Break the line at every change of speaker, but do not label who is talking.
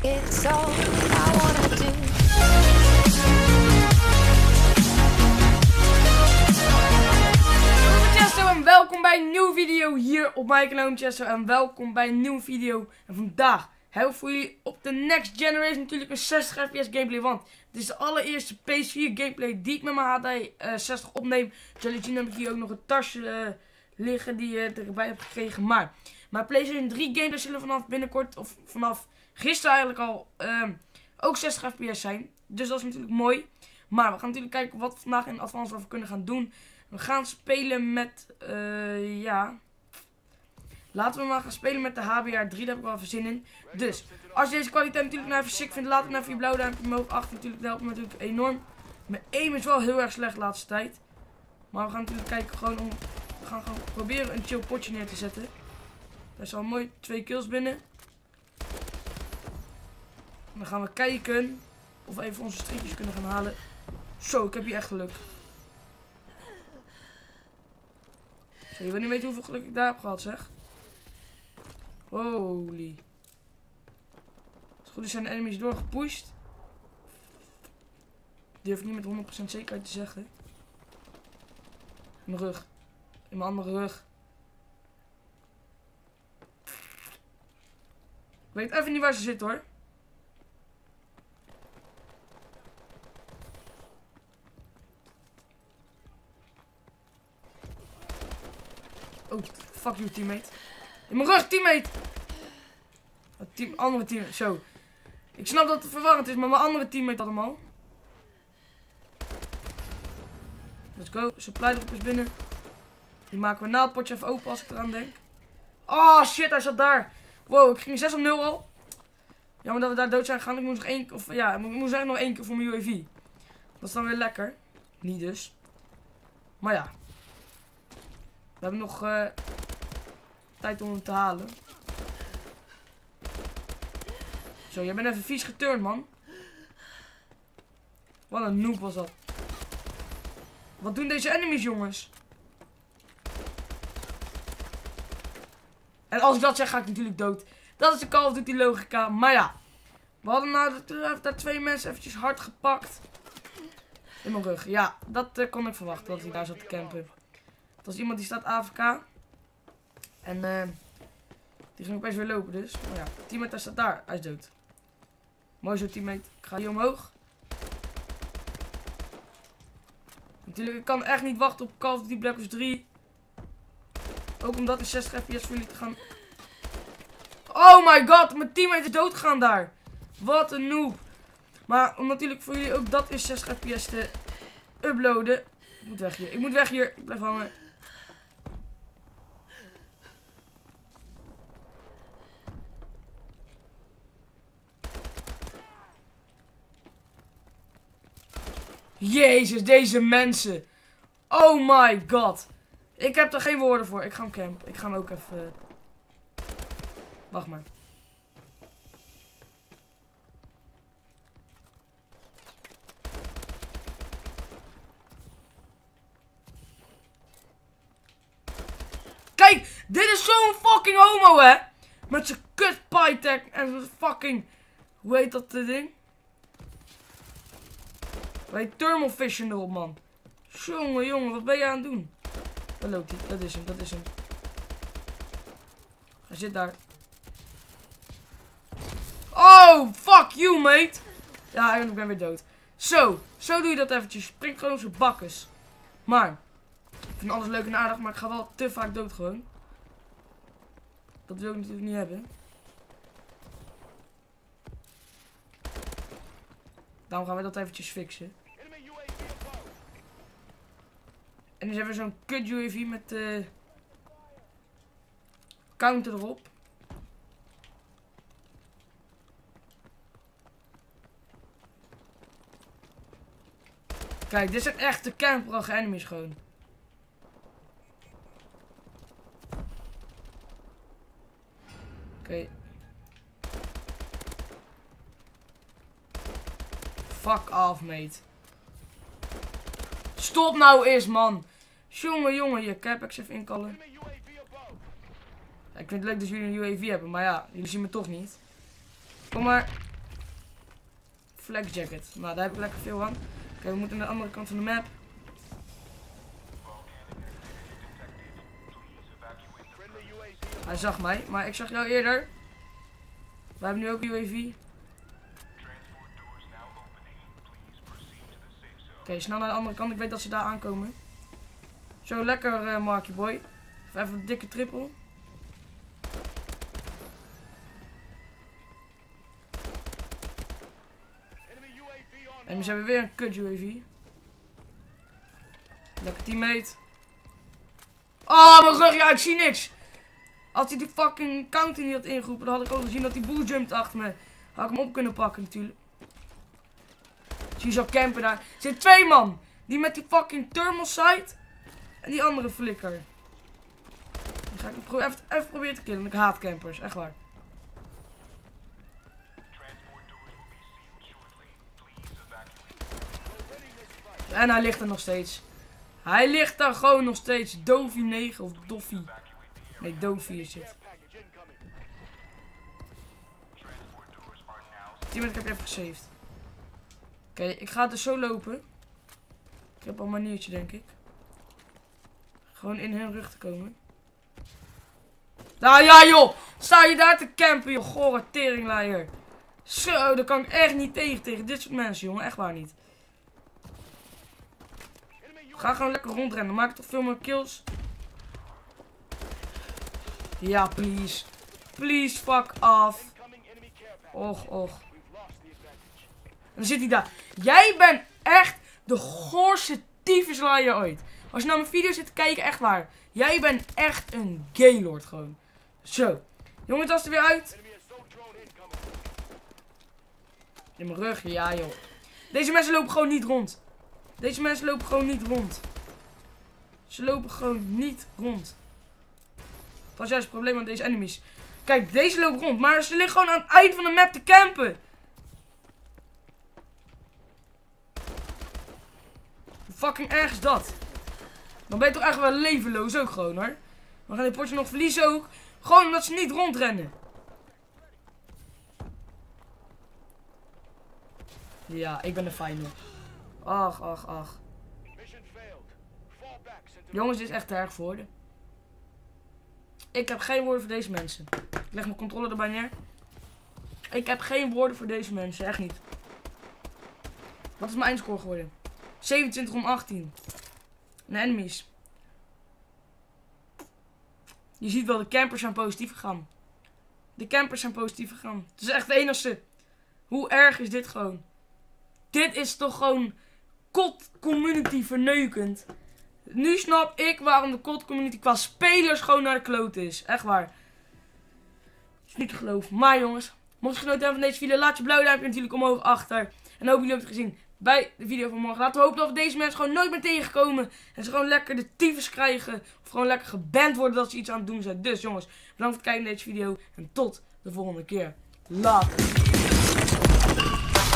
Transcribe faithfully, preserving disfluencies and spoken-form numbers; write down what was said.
It's all I wanna do.
Chesto en welkom bij een nieuwe video hier op mijn kanaal Chesto en welkom bij een nieuwe video. En vandaag heb ik voor jullie op de Next Generation natuurlijk een zestig F P S gameplay, want dit is de allereerste P S vier gameplay die ik met mijn H D uh, zestig opneem. Zoals jullie zien heb ik hier ook nog een tasje uh, liggen die je uh, erbij hebt gekregen. Maar mijn PlayStation drie gameplay zullen vanaf binnenkort, of vanaf gisteren eigenlijk al, uh, ook zestig F P S zijn. Dus dat is natuurlijk mooi. Maar we gaan natuurlijk kijken wat we vandaag in Advanced Warfare kunnen gaan doen. We gaan spelen met, uh, ja, laten we maar gaan spelen met de H B R drie, daar heb ik wel even zin in. Dus, als je deze kwaliteit natuurlijk nou even sick vindt, laat dan even je blauw duimpje omhoog achter natuurlijk, dat helpt me natuurlijk enorm. Mijn aim is wel heel erg slecht de laatste tijd. Maar we gaan natuurlijk kijken gewoon om, we gaan gewoon proberen een chill potje neer te zetten. Dat is al mooi, twee kills binnen. En dan gaan we kijken of we even onze streepjes kunnen gaan halen. Zo, ik heb hier echt geluk. Zo, je wil niet weten hoeveel geluk ik daar heb gehad, zeg. Holy. Als het goed is zijn de enemies doorgepusht. Ik durf niet met honderd procent zekerheid te zeggen. In mijn rug. In mijn andere rug. Ik weet even niet waar ze zit, hoor. Oh, fuck you, teammate. In mijn rug, teammate! Het team, andere teammate, zo. Ik snap dat het verwarrend is, maar mijn andere teammate had hem al. Let's go. Supply drop is binnen. Die maken we na het potje even open als ik eraan denk. Oh shit, hij zat daar. Wow, ik ging zes op nul al. Jammer dat we daar dood zijn gegaan. Ik moest nog één, of ja, ik moest eigenlijk nog één keer voor mijn U A V. Dat is dan weer lekker. Niet dus. Maar ja. We hebben nog uh, tijd om hem te halen. Zo, jij bent even vies geturnd, man. Wat een noob was dat. Wat doen deze enemies, jongens? En als ik dat zeg, ga ik natuurlijk dood. Dat is de Call of Duty logica. Maar ja. We hadden nou daar twee mensen eventjes hard gepakt. In mijn rug. Ja, dat uh, kon ik verwachten. Dat hij daar zat te campen. Dat was iemand die staat A F K. En uh, die ging opeens weer lopen dus. Maar ja, teammate staat daar. Hij is dood. Mooi zo, teammate. Ik ga hier omhoog. Natuurlijk, ik kan echt niet wachten op Call of Duty Black Ops drie. Ook omdat de zestig F P S voor jullie te gaan. Oh my god, mijn teammate is dood gegaan daar. Wat een noob. Maar om natuurlijk voor jullie ook dat is zestig F P S te uploaden. Ik moet weg hier. Ik moet weg hier. Ik blijf hangen. Jezus, deze mensen. Oh my god. Ik heb er geen woorden voor. Ik ga hem campen. Ik ga hem ook even... Wacht maar. Kijk, dit is zo'n fucking homo, hè. Met zijn kut Pytech en zijn fucking... Hoe heet dat uh, ding? Hoe heet thermal vision erop, man. Jongen, jongen, wat ben je aan het doen? Daar loopt hij, dat is hem, dat is hem. Hij zit daar. Oh, fuck you, mate. Ja, ik ben weer dood. Zo, zo doe je dat eventjes. Springt gewoon op zijn bakkes. Maar, ik vind alles leuk en aardig, maar ik ga wel te vaak dood gewoon. Dat wil ik natuurlijk niet hebben. Daarom gaan we dat eventjes fixen. En dus hebben we zo'n kut U A V met uh, counter erop. Kijk, dit zijn echte camperige enemies gewoon. Oké. Okay. Fuck off, mate. Stop nou eens, man. Jongen, jongen, je Capex even inkallen. Ja, ik vind het leuk dat jullie een U A V hebben, maar ja, jullie zien me toch niet. Kom maar. Flex jacket. Nou, daar heb ik lekker veel aan. Oké, we moeten naar de andere kant van de map. Hij zag mij, maar ik zag jou eerder. We hebben nu ook U A V. Oké, okay, snel naar de andere kant. Ik weet dat ze daar aankomen. Zo, lekker uh, Marky Boy. Even een dikke triple. En we hebben weer een kut U A V. Lekker teammate. Oh, mijn rug, ja, ik zie niks. Als hij die fucking counter niet had ingeroepen, dan had ik ook gezien dat hij boel jumpt achter me. Had ik hem op kunnen pakken natuurlijk. Zie je zo campen daar. Er zitten twee man. Die met die fucking thermal sight. En die andere flikker. Die ga ik pro even, even proberen te killen. Ik haat campers, echt waar. En hij ligt er nog steeds. Hij ligt daar gewoon nog steeds. Dovie negen of Doffie. Nee, Dovie is het. Team, ik heb even gesaved. Oké, okay, ik ga dus zo lopen. Ik heb al een maniertje, denk ik. Gewoon in hun rug te komen. Nou ja, joh! Sta je daar te campen, joh? Gore teringleier. Zo, daar kan ik echt niet tegen, tegen dit soort mensen, jongen. Echt waar niet. Ga gewoon lekker rondrennen. Maak toch veel meer kills. Ja, please. Please, fuck off. Och, och. Dan zit hij daar. Jij bent echt de goorste tyfuslaaier ooit. Als je naar mijn video zit te kijken, echt waar. Jij bent echt een gaylord gewoon. Zo. Jongens, dat is er weer uit. In mijn rug, ja joh. Deze mensen lopen gewoon niet rond. Deze mensen lopen gewoon niet rond. Ze lopen gewoon niet rond. Dat is juist het probleem met deze enemies. Kijk, deze lopen rond. Maar ze liggen gewoon aan het eind van de map te campen. Hoe fucking erg is dat? Dan ben je toch echt wel levenloos ook gewoon hoor. We gaan dit potje nog verliezen ook. Gewoon omdat ze niet rondrennen. Ja, ik ben de final. Ach, ach, ach. Jongens, dit is echt te erg voor de. Ik heb geen woorden voor deze mensen. Ik leg mijn controller erbij neer. Ik heb geen woorden voor deze mensen, echt niet. Wat is mijn eindscore geworden? zevenentwintig om achttien. En enemies. Je ziet wel, de campers zijn positief gegaan. De campers zijn positief gegaan. Het is echt het enigste. Hoe erg is dit gewoon? Dit is toch gewoon C O D community verneukend. Nu snap ik waarom de C O D community qua spelers gewoon naar de kloot is. Echt waar. Is niet te geloven. Maar jongens, mocht je genoten hebben van deze video, laat je blauw duimpje natuurlijk omhoog achter. En hoop jullie hebben het gezien bij de video van morgen. Laten we hopen dat we deze mensen gewoon nooit meer tegenkomen. En ze gewoon lekker de tyfus krijgen. Of gewoon lekker geband worden dat ze iets aan het doen zijn. Dus jongens, bedankt voor het kijken naar deze video. En tot de volgende keer. Later.